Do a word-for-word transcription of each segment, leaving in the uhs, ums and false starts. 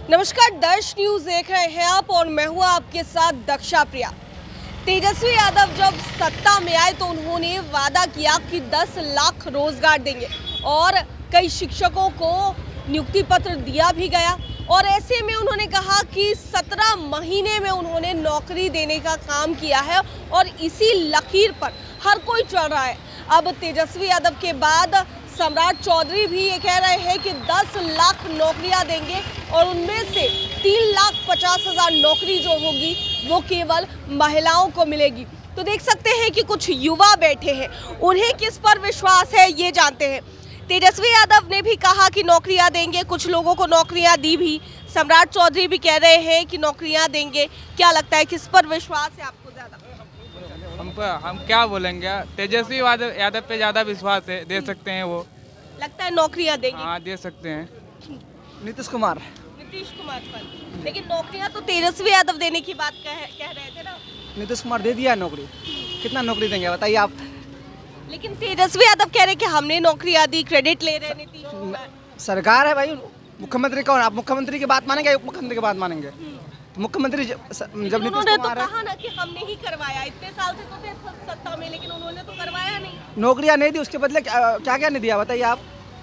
नमस्कार, दर्श न्यूज देख रहे हैं आप और मैं हूं आपके साथ दक्षा प्रिया। तेजस्वी यादव जब सत्ता में आए तो उन्होंने वादा किया कि दस लाख रोजगार देंगे और कई शिक्षकों को नियुक्ति पत्र दिया भी गया और ऐसे में उन्होंने कहा कि सत्रह महीने में उन्होंने नौकरी देने का काम किया है और इसी लकीर पर हर कोई चल रहा है। अब तेजस्वी यादव के बाद सम्राट चौधरी भी ये कह रहे हैं कि दस लाख नौकरियां देंगे और उनमें से तीन लाख पचास हजार नौकरी जो होगी वो केवल महिलाओं को मिलेगी। तो देख सकते हैं कि कुछ युवा बैठे हैं, उन्हें किस पर विश्वास है ये जानते हैं। तेजस्वी यादव ने भी कहा कि नौकरियां देंगे, कुछ लोगों को नौकरियां दी भी। सम्राट चौधरी भी कह रहे हैं कि नौकरियां देंगे। क्या लगता है किस पर विश्वास है आपको ज्यादा? हम पर हम क्या बोलेंगे, तेजस्वी यादव यादव पे ज्यादा विश्वास है, दे सकते हैं वो। लगता है नौकरियां देंगे? हाँ, दे सकते हैं। नीतीश कुमार नीतीश कुमार पर, लेकिन नौकरियां तो तेजस्वी यादव देने की बात कह, कह रहे थे ना। नीतीश कुमार दे दिया नौकरी, कितना नौकरी देंगे बताइए आप? लेकिन तेजस्वी यादव कह रहे कि हमने नौकरियां दी, क्रेडिट ले रहे हैं नीतीश कुमार। सरकार है भाई, मुख्यमंत्री कौन? आप मुख्यमंत्री की बात मानेंगे या मुख्यमंत्री की बात मानेंगे? मुख्यमंत्री जब जब नीतीश तो कुमार है, कहा ना कि हमने ही करवाया, इतने साल से तो थे सत्ता में, लेकिन उन्होंने तो करवाया नहीं। नौकरियां नहीं दी, उसके बदले क्या क्या, क्या नहीं दिया बताइए आप?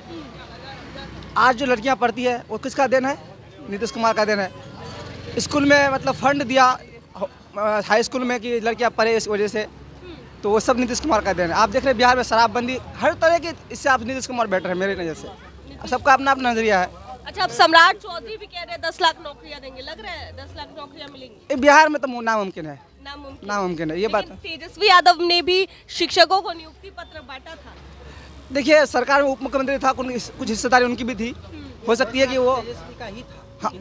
आज जो लड़कियां पढ़ती है वो किसका देन है? नीतीश कुमार का देन है। स्कूल में मतलब फंड दिया हाई स्कूल में कि लड़कियां पढ़े, इस वजह से तो वो सब नीतीश कुमार का देन है। आप देख रहे हैं बिहार में शराबबंदी हर तरह की, इससे आप नीतीश कुमार बेटर है मेरी नज़र से। सबका अपना अपना नजरिया है। अच्छा, अब सम्राट चौधरी भी कह रहे हैं दस लाख नौकरियां देंगे, लग रहा है दस लाख नौकरियां मिलेंगी? बिहार में तो नामुमकिन है, नामुमकिन नामुमकिन है ये बात। तेजस्वी यादव ने भी शिक्षकों को नियुक्ति पत्र बांटा था। देखिए, सरकार में उप मुख्यमंत्री था, कुछ हिस्सेदारी उनकी भी थी, हो सकती है कि वो हाँ,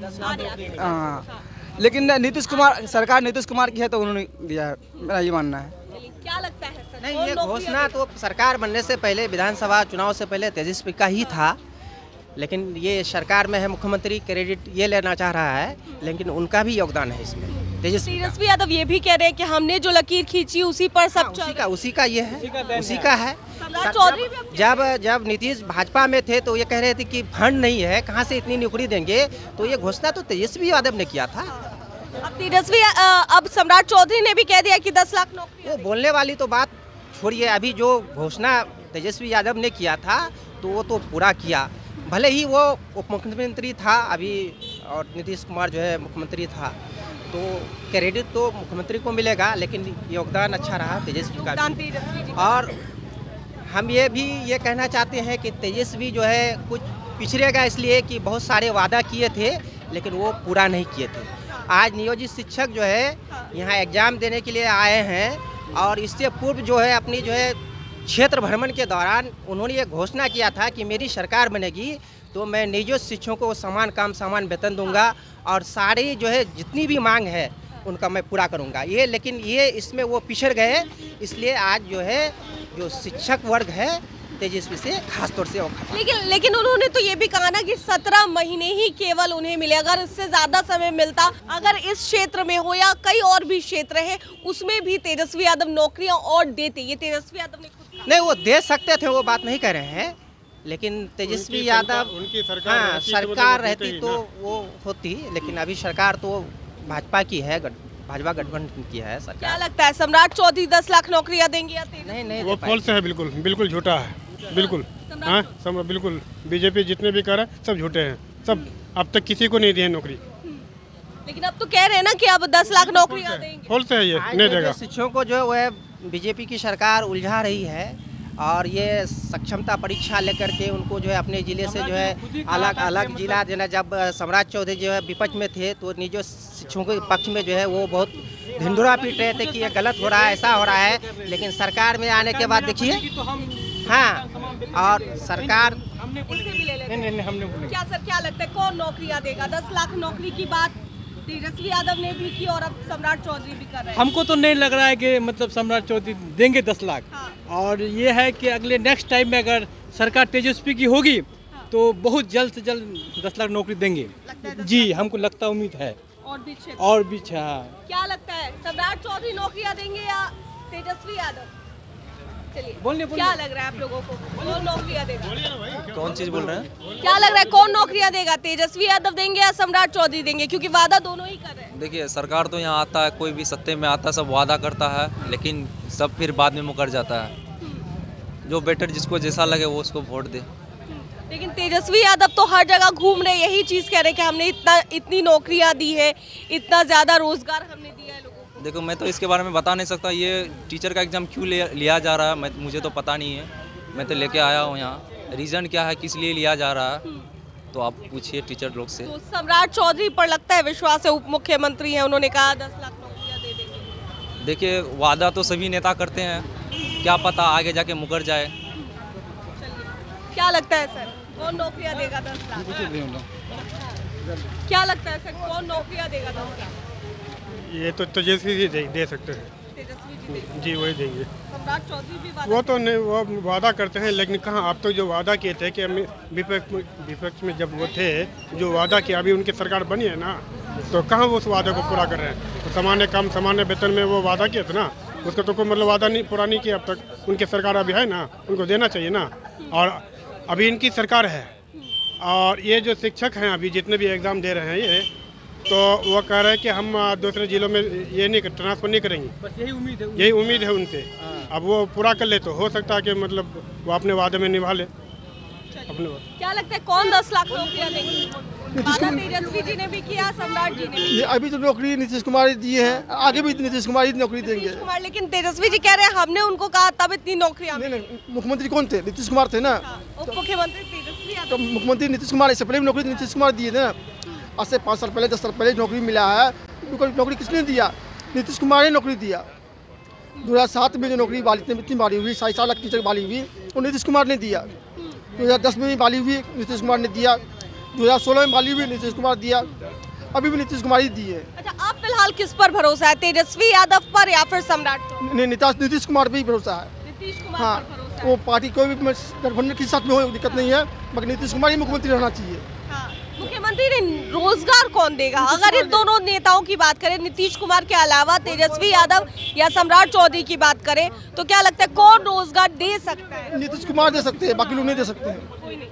हाँ, लेकिन नीतीश कुमार सरकार नीतीश कुमार की है तो उन्होंने दिया है, मेरा ये मानना है। क्या लगता है सर? नहीं, ये घोषणा तो सरकार बनने से पहले, विधानसभा चुनाव से पहले तेजस्वी का ही था, लेकिन ये सरकार में है, मुख्यमंत्री क्रेडिट ये लेना चाह रहा है, लेकिन उनका भी योगदान है इसमें। तेजस्वी यादव ये भी कह रहे हैं कि हमने जो लकीर खींची उसी पर सब हाँ, उसी का उसी का ये है, उसी का है। चौधरी जब जब नीतीश भाजपा में थे तो ये कह रहे थे कि फंड नहीं है, कहाँ से इतनी नौकरी देंगे, तो ये घोषणा तो तेजस्वी यादव ने किया था। अब तेजस्वी अब सम्राट चौधरी ने भी कह दिया कि दस लाख नौकरी। वो बोलने वाली तो बात छोड़िए, अभी जो घोषणा तेजस्वी यादव ने किया था तो वो तो पूरा किया। भले ही वो उप मुख्यमंत्री था अभी और नीतीश कुमार जो है मुख्यमंत्री था, तो क्रेडिट तो मुख्यमंत्री को मिलेगा, लेकिन योगदान अच्छा रहा तेजस्वी का भी। और हम ये भी ये कहना चाहते हैं कि तेजस्वी जो है कुछ पिछड़ेगा, इसलिए कि बहुत सारे वादा किए थे लेकिन वो पूरा नहीं किए थे। आज नियोजित शिक्षक जो है यहाँ एग्ज़ाम देने के लिए आए हैं और इससे पूर्व जो है अपनी जो है क्षेत्र भ्रमण के दौरान उन्होंने ये घोषणा किया था कि मेरी सरकार बनेगी तो मैं नियोजित शिक्षकों को समान काम समान वेतन दूंगा और सारी जो है जितनी भी मांग है उनका मैं पूरा करूंगा। ये लेकिन ये इसमें वो पिछड़ गए, इसलिए आज जो है जो शिक्षक वर्ग है तेजस्वी से खास तौर से। लेकिन लेकिन उन्होंने तो ये भी कहा ना कि सत्रह महीने ही केवल उन्हें मिले, अगर इससे ज्यादा समय मिलता, अगर इस क्षेत्र में हो या कई और भी क्षेत्र है उसमें भी तेजस्वी यादव नौकरियां और देते। ये तेजस्वी यादव ने खुद नहीं, वो दे सकते थे, वो बात नहीं कह रहे हैं, लेकिन तेजस्वी यादव उनकी सरकार हाँ सरकार रहती तो वो होती, लेकिन अभी सरकार तो भाजपा की है, भाजपा गठबंधन की है सरकार। क्या लगता है सम्राट चौधरी दस लाख नौकरियां देंगे या नहीं? नहीं, वो फॉल्स है, बिल्कुल बिल्कुल झूठा है, बिल्कुल हाँ सब बिल्कुल। बीजेपी जितने भी कर रहे हैं सब झूठे हैं, सब अब तक किसी को नहीं दी है नौकरी। लेकिन अब तो कह रहे हैं ना कि अब दस लाख नौकरियां देंगे। फॉल्स है, ये नहीं देगा। शिक्षकों को जो है वह बीजेपी की सरकार उलझा रही है और ये सक्षमता परीक्षा लेकर के उनको जो है अपने जिले से जो है अलग अलग जिला देना। जब सम्राट चौधरी जो है विपक्ष में थे तो निजी शिक्षकों के पक्ष में जो है वो बहुत धिंडोरा पीट रहे थे कि ये गलत हो रहा है, ऐसा हो रहा है, लेकिन सरकार में आने के बाद देखिए हाँ, और सरकार क्या सर क्या लगता है कौन नौकरियां देगा? दस लाख नौकरी की बात तेजस्वी यादव ने भी की और अब सम्राट चौधरी भी कर रहे हैं। हमको तो नहीं लग रहा है कि मतलब सम्राट चौधरी देंगे दस लाख। हाँ। और ये है कि अगले नेक्स्ट टाइम में अगर सरकार तेजस्वी की होगी हाँ। तो बहुत जल्द से जल्द दस लाख नौकरी देंगे जी, हमको लगता उम्मीद है। और भी और भी हाँ। क्या लगता है सम्राट चौधरी नौकरियां देंगे या तेजस्वी यादव? चलिए बोलिए, बोलिए। क्या लग रहा है आप लोगों को कौन नौकरियां देगा? कौन चीज़ बोल रहे हैं? क्या लग रहा है कौन नौकरियां देगा? तेजस्वी यादव देंगे या सम्राट चौधरी देंगे? क्योंकि वादा दोनों ही कर रहे हैं। देखिए, सरकार तो यहाँ आता है, कोई भी सत्ते में आता है, सब वादा करता है, लेकिन सब फिर बाद में मुकर जाता है। जो बेटर जिसको जैसा लगे वो उसको वोट दे। लेकिन तेजस्वी यादव तो हर जगह घूम रहे, यही चीज कह रहे हैं कि हमने इतना इतनी नौकरियां दी है, इतना ज्यादा रोजगार हमने दिया है लोगों को। देखो, मैं तो इसके बारे में बता नहीं सकता, ये टीचर का एग्ज़ाम क्यों ले, लिया जा रहा है, मैं मुझे तो पता नहीं है। मैं तो लेके आया हूँ यहाँ, रीज़न क्या है, किस लिए लिया जा रहा है, तो आप पूछिए टीचर लोग से। तो सम्राट चौधरी पर लगता है विश्वास है, उप मुख्यमंत्री हैं, उन्होंने कहा दस लाख नौकरियां दे देंगे। देखिए, वादा तो सभी नेता करते हैं, क्या पता आगे जाके मुकर जाए। क्या लगता है सर कौन नौकरियां देगा दस लाख? क्या लगता है सर कौन नौकरियां देगा दस लाख? ये तो तेजस्वी जी दे, दे सकते हैं। तेजस्वी जी देंगे। जी वही देंगे। सम्राट चौधरी भी वादा वो तो नहीं, वो वादा करते हैं, लेकिन कहाँ आप तो जो वादा किए थे कि हमें विपक्ष में विपक्ष में जब वो थे, जो वादा किया, अभी उनकी सरकार बनी है ना, तो कहाँ वो उस वादे को पूरा कर रहे हैं? तो सामान्य कम सामान्य वेतन में वो वादा किया था ना, उसका तो कोई मतलब वादा नहीं पूरा नहीं किया अब तक। उनकी सरकार अभी है ना, उनको देना चाहिए ना। और अभी इनकी सरकार है, और ये जो शिक्षक हैं अभी जितने भी एग्ज़ाम दे रहे हैं ये, तो वो कह रहे हैं कि हम दूसरे जिलों में ये नहीं ट्रांसफ़र नहीं करेंगे, बस यही उम्मीद है। यही उम्मीद है उनसे। अब वो पूरा कर ले तो हो सकता है कि मतलब वो अपने वादे में निभा ले अपने वादे। क्या लगता है कौन दस लाख नौकरियां देंगे? वादा तेजस्वी जी ने भी किया, सम्राट जी ने भी ये अभी तो नौकरी नीतीश कुमार दिए हैं, आगे भी नीतीश कुमार ही नौकरी देंगे। नीतीश कुमार, लेकिन तेजस्वी जी कह रहे हैं हमने उनको कहा तब इतनी नौकरियां नहीं मिली। नहीं, मुख्यमंत्री कौन थे? नीतीश कुमार थे ना। उप मुख्यमंत्री तेजस्वी तो यादव। मुख्यमंत्री नीतीश कुमार, इससे पहले भी नौकरी नीतीश कुमार दिए थे ना। आज से पाँच साल पहले दस साल पहले नौकरी मिला है, नौकरी किसने दिया? नीतीश कुमार ने नौकरी दिया। दो हज़ार सात में जो नौकरी वाली इतनी बाली हुई, साढ़े सात लाख टीचर वाली हुई, वो नीतीश कुमार ने दिया। दो हज़ार दस में भी वाली हुई, नीतीश कुमार ने दिया। दो हज़ार सोलह में वाली हुई, नीतीश कुमार दिया। अभी भी नीतीश कुमार ही दिए। अच्छा, आप फिलहाल किस पर भरोसा है, तेजस्वी यादव पर या फिर सम्राट चौधरी? नहीं, नीतीश कुमार पे ही भरोसा है। नीतीश कुमार हाँ, पर भरोसा है। वो पार्टी कोई भी गठबंधन के साथ में हो दिक्कत नहीं है, मगर नीतीश कुमार ही मुख्यमंत्री रहना चाहिए। हाँ, मुख्यमंत्री ने रोजगार कौन देगा? अगर इन दोनों नेताओं की बात करें, नीतीश कुमार के अलावा तेजस्वी यादव या सम्राट चौधरी की बात करें, तो क्या लगता है कौन रोजगार दे सकता है? नीतीश कुमार दे सकते हैं, बाकी लोग नहीं दे सकते हैं। कोई नहीं।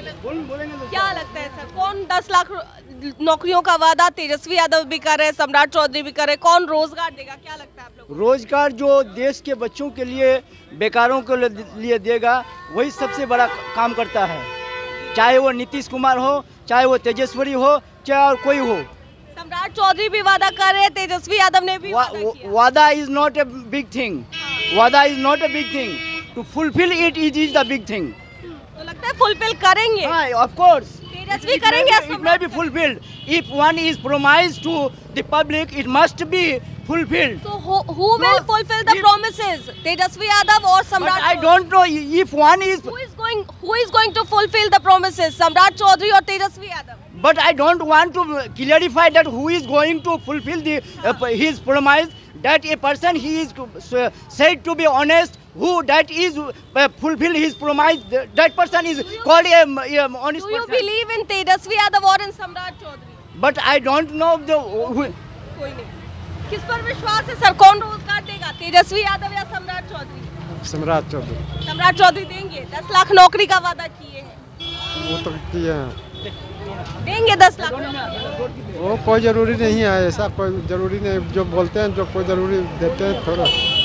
क्या लगता है सर कौन दस लाख नौकरियों का वादा तेजस्वी यादव भी कर रहे हैं, सम्राट चौधरी भी कर रहे हैं, कौन रोजगार देगा? क्या लगता है आप लोगों को? रोजगार जो देश के बच्चों के लिए, बेकारों के लिए देगा, वही सबसे बड़ा काम करता है। चाहे वो नीतीश कुमार हो, चाहे वो तेजस्वी हो, चाहे और कोई हो। सम्राट चौधरी भी वादा कर रहे हैं, तेजस्वी यादव ने भी वा, वादा किया। वादा is not a big thing. वादा is not a big thing. To fulfil it is is the big thing. तो लगता है फुलफिल करेंगे। हाँ, ऑफ कोर्स। तेजस्वी करेंगे या It may सम्राट? be fulfilled. If one is promised to the public, it must be fulfilled. So who, who will fulfill the if- promises? Tejasvi Yadav or But Samrat? I don't know if one is. Who is going? Who is going to fulfill the promises? Samrat Chaudhary or Tejasvi Yadav? But I don't want to clarify that who is going to fulfill the uh, his promise. That a person he is uh, said to be honest. Who that is uh, fulfill his promise. That person is called a, a honest Do you person. believe in Tejasvi Yadav or in Samrat Chaudhary? But I don't know the. Who, कोई नहीं। किस पर विश्वास है sir? कौन रोजगार देगा? तेजस्वी यादव या सम्राट चौधरी? सम्राट चौधरी। सम्राट चौधरी देंगे। दस लाख नौकरी का वादा किए हैं। वो तो किए हैं। देंगे दस लाख नौकरी। वो कोई ज़रूरी नहीं है, ऐसा कोई ज़रूरी नहीं, जो बोलते हैं जो कोई ज़रूरी देते हैं थोड़ा।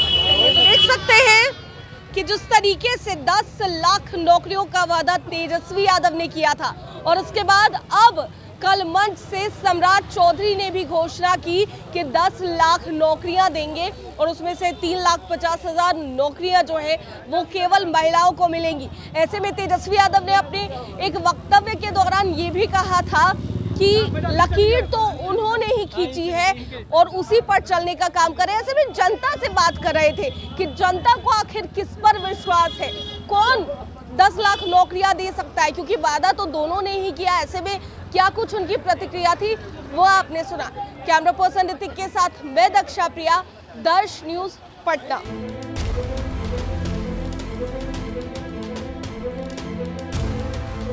देख सकते हैं कि जिस तरीके से दस लाख नौकरियों का वादा तेजस्वी यादव ने किया था और उसके बाद अब कल मंच से सम्राट चौधरी ने भी घोषणा की कि दस लाख नौकरियां देंगे और उसमें से तीन लाख पचास हजार नौकरियां जो है वो केवल महिलाओं को मिलेंगी। ऐसे में तेजस्वी यादव ने अपने एक वक्तव्य के दौरान ये भी कहा था कि लकीर तो उन्होंने ही खींची है और उसी पर चलने का काम कर रहे हैं। ऐसे में जनता से बात कर रहे थे कि जनता को आखिर किस पर विश्वास है, कौन दस लाख नौकरियां दे सकता है, क्योंकि वादा तो दोनों ने ही किया। ऐसे में क्या कुछ उनकी प्रतिक्रिया थी वो आपने सुना। कैमरा पर्सन ऋतिक के साथ मैं दक्षा प्रिया, दर्श न्यूज पटना।